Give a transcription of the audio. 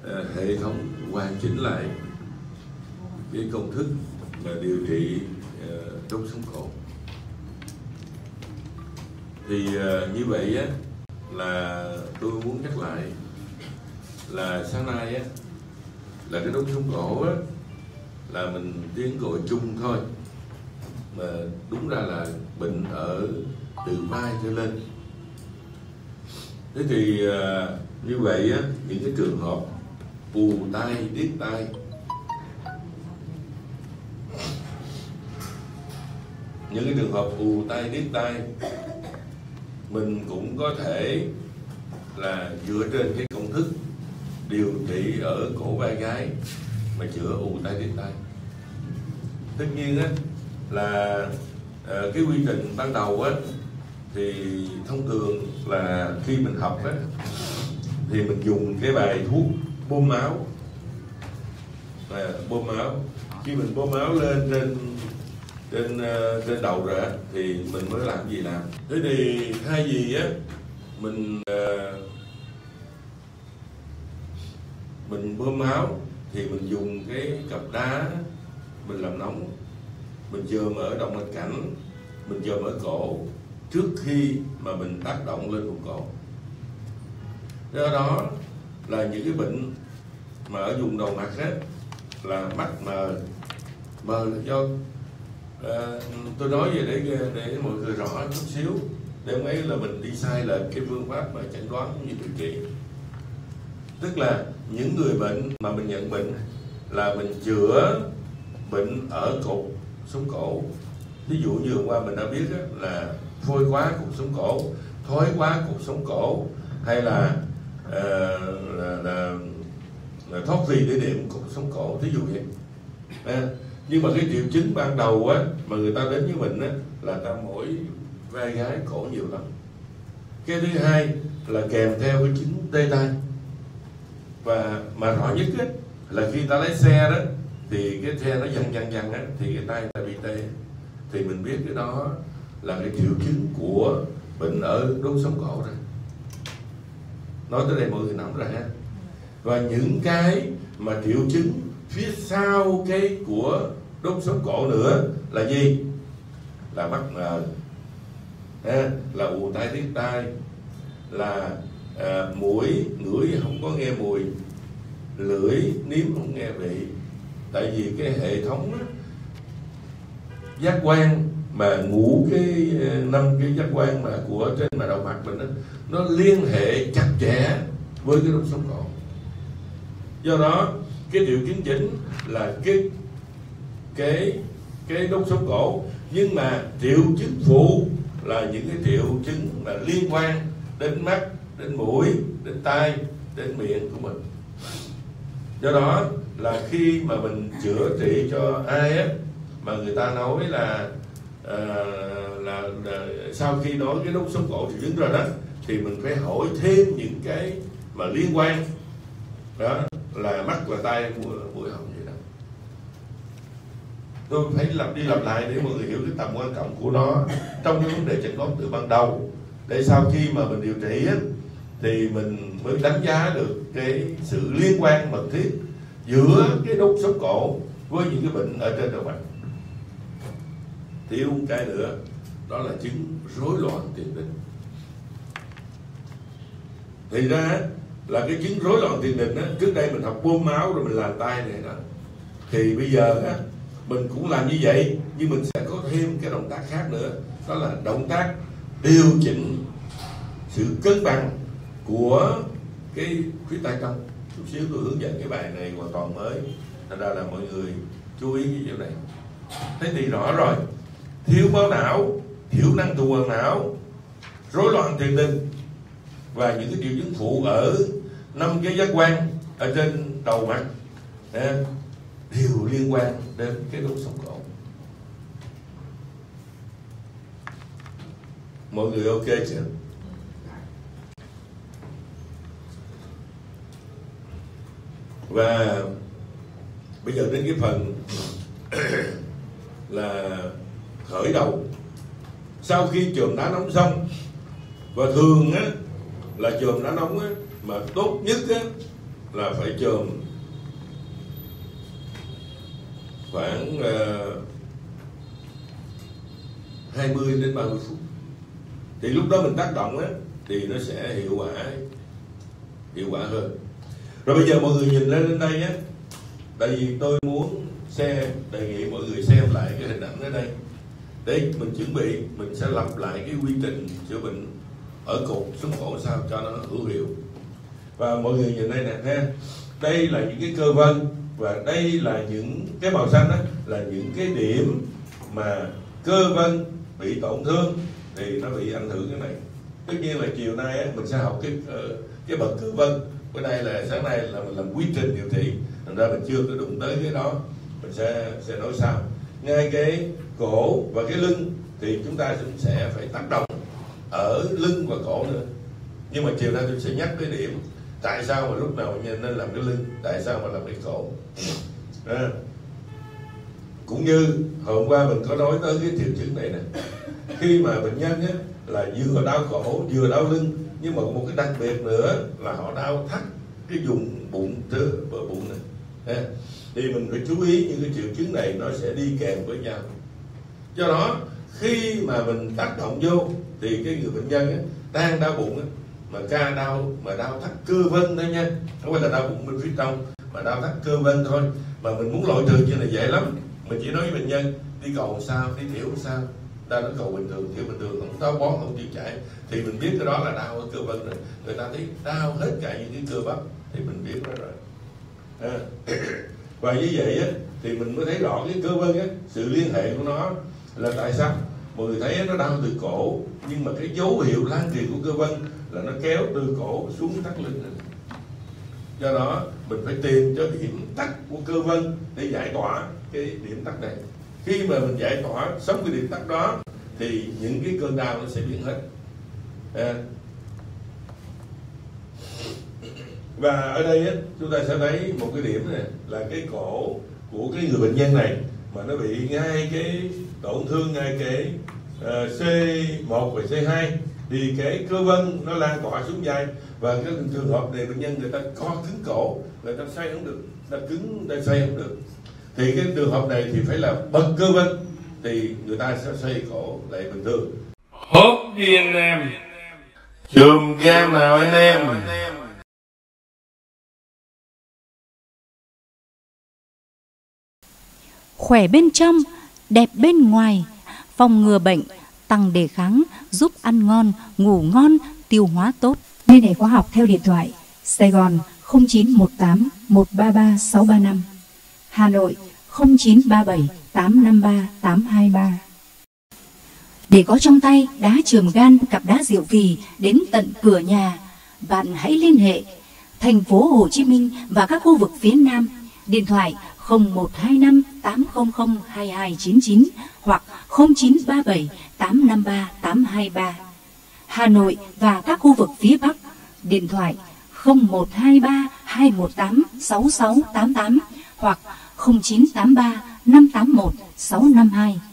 hệ thống hoàn chỉnh lại cái công thức mà điều trị đốt sống cổ. Thì như vậy á, là tôi muốn nhắc lại là sáng nay á, là cái đốt sống cổ á, là mình tiếng gọi chung thôi, mà đúng ra là bệnh ở từ vai trở lên. Thế thì như vậy á, những cái trường hợp ù tai, điếc tai, những cái trường hợp ù tai, điếc tai, mình cũng có thể là dựa trên cái công thức điều trị ở cổ vai gáy mà chữa ù tai, điếc tai. Tất nhiên á, là cái quy trình ban đầu á, thì thông thường là khi mình học á, thì mình dùng cái bài thuốc bơm máu. Bơm máu, khi mình bơm máu lên trên đầu rồi á, thì mình mới làm gì làm. Thế thì thay vì á, mình bơm máu thì mình dùng cái cặp đá mình làm nóng, mình chườm ở động mạch cảnh, mình chườm ở cổ trước khi mà mình tác động lên vùng cổ. Do đó là những cái bệnh mà ở vùng đầu mặt á, là mắt mờ là do tôi nói về để mọi người rõ chút xíu, để không ấy là mình đi sai lệch cái phương pháp mà chẩn đoán cũng như điều trị. Tức là những người bệnh mà mình nhận bệnh là mình chữa bệnh ở cột sống cổ. Ví dụ như hôm qua mình đã biết là phôi quá cột sống cổ, thói quá cột sống cổ, hay là thoát vị để điểm cột sống cổ, ví dụ vậy. Nhưng mà cái triệu chứng ban đầu á, mà người ta đến với mình á, là ta mỏi vai gáy cổ nhiều lắm. Cái thứ hai là kèm theo cái chứng tê tay. Và mà rõ nhất á, là khi ta lái xe đó, thì cái xe nó dằn á, thì cái tay ta bị tê. Thì mình biết cái đó là cái triệu chứng của bệnh ở đốt sống cổ rồi. Nói tới đây mọi người nắm rồi ha. Và những cái mà triệu chứng phía sau cái của đốt sống cổ nữa là gì? Là mắt mờ, là ù tai, điếc tai, là mũi ngửi không có nghe mùi, lưỡi nếm không nghe vị. Tại vì cái hệ thống á, giác quan mà ngủ cái 5 cái giác quan mà của trên mà đầu mặt mình đó, nó liên hệ chặt chẽ với cái đốt sống cổ. Do đó cái triệu chứng chính là cái đốt sống cổ, nhưng mà triệu chứng phụ là những cái triệu chứng mà liên quan đến mắt, đến mũi, đến tai, đến miệng của mình. Do đó là khi mà mình chữa trị cho ai á, mà người ta nói là sau khi nói cái đốt sống cổ triệu chứng rồi đó, thì mình phải hỏi thêm những cái mà liên quan đó, là mắt và tai, mũi họng vậy đó. Tôi phải lặp đi lặp lại để mọi người hiểu cái tầm quan trọng của nó trong cái vấn đề chẩn đoán từ ban đầu, để sau khi mà mình điều trị á, thì mình mới đánh giá được cái sự liên quan mật thiết giữa cái đốt sống cổ với những cái bệnh ở trên đầu mặt. Thiếu một cái nữa, đó là chứng rối loạn tiền đình. Thì ra là cái chứng rối loạn tiền đình á, trước đây mình học bơm máu rồi mình làm tay này đó, thì bây giờ á, mình cũng làm như vậy, nhưng mình sẽ có thêm cái động tác khác nữa, đó là động tác điều chỉnh sự cân bằng của cái khuyết tay trong. Chút xíu tôi hướng dẫn cái bài này hoàn toàn mới, thành ra là mọi người chú ý cái chỗ này. Thế thì rõ rồi, thiếu máu não, thiểu năng tuần hoàn não, rối loạn tiền đình và những cái triệu chứng phụ ở 5 cái giác quan ở trên đầu mặt đều liên quan đến cái đốt sống cổ. Mọi người ok chưa? Và bây giờ đến cái phần là khởi đầu. Sau khi chườm đá nóng xong, và thường á là chườm đá nóng á, mà tốt nhất á là phải chườm khoảng 20 đến 30 phút. Thì lúc đó mình tác động á thì nó sẽ hiệu quả hơn. Rồi bây giờ mọi người nhìn lên đây á, tại vì tôi muốn đề nghị mọi người xem lại cái hình ảnh ở đây để mình chuẩn bị, mình sẽ lặp lại cái quy trình chữa bệnh ở cột sống cổ sao cho nó hữu hiệu. Và mọi người nhìn đây nè ha, đây là những cái cơ vân và đây là những cái màu xanh đó là những cái điểm mà cơ vân bị tổn thương thì nó bị ảnh hưởng cái này. Tất nhiên là chiều nay á, mình sẽ học cái bậc cơ vân. Bữa nay là sáng nay là mình làm quy trình điều trị, thành ra mình chưa có đụng tới cái đó, mình sẽ nói sau. Ngay cái cổ và cái lưng thì chúng ta cũng sẽ phải tác động ở lưng và cổ nữa. Nhưng mà chiều nay tôi sẽ nhắc cái điểm tại sao mà lúc nào mình nên làm cái lưng, tại sao mà làm cái cổ. Cũng như hôm qua mình có nói tới cái triệu chứng này nè, khi mà bệnh nhân á, là vừa đau cổ vừa đau lưng, nhưng mà một cái đặc biệt nữa là họ đau thắt cái vùng bụng bờ bụng này, thì mình phải chú ý những cái triệu chứng này nó sẽ đi kèm với nhau. Do đó khi mà mình tác động vô thì cái người bệnh nhân á, đang đau bụng á, mà đau thắt cơ vân thôi nha, không phải là đau bụng bên phía trong mà đau thắt cơ vân thôi, mà mình muốn loại trừ như này dễ lắm. Mình chỉ nói với bệnh nhân đi cầu sao, đi tiểu sao, ta nói cầu bình thường, tiểu bình thường, không táo bón, không tiêu chảy, thì mình biết cái đó là đau ở cơ vân rồi. Người ta thấy đau hết cả những cái cơ bắp thì mình biết đó rồi. Và như vậy á, thì mình mới thấy rõ cái cơ vân á, sự liên hệ của nó là tại sao mọi người thấy nó đau từ cổ, nhưng mà cái dấu hiệu lan truyền của cơ vân là nó kéo từ cổ xuống thắt lưng này. Do đó mình phải tìm cho điểm tắc của cơ vân để giải tỏa cái điểm tắc này. Khi mà mình giải tỏa xong cái điểm tắc đó thì những cái cơn đau nó sẽ biến hết. Và ở đây á, chúng ta sẽ thấy một cái điểm này là cái cổ của cái người bệnh nhân này mà nó bị ngay cái tổn thương ngay cái C1 và C2, thì cái cơ vân nó lan tỏa xuống vai, và cái trường hợp này bệnh nhân người ta co cứng cổ, người ta xoay không được, ta cứng, ta xoay không được, thì cái trường hợp này thì phải là bật cơ vân thì người ta sẽ xoay cổ lại bình thường. Hốt đi anh em, chùm gan nào anh em. Khỏe bên trong, đẹp bên ngoài, phòng ngừa bệnh, tăng đề kháng, giúp ăn ngon, ngủ ngon, tiêu hóa tốt. Liên hệ khóa học theo điện thoại Sài Gòn 0918 133 635, Hà Nội 0937 853 823. Để có trong tay đá chườm gan, cặp đá Diệu Kỳ đến tận cửa nhà, bạn hãy liên hệ thành phố Hồ Chí Minh và các khu vực phía Nam. Điện thoại 0125 800 2299 hoặc 0937 853 823. Hà Nội và các khu vực phía Bắc, điện thoại 0123 218 6688 hoặc 0983 581 652.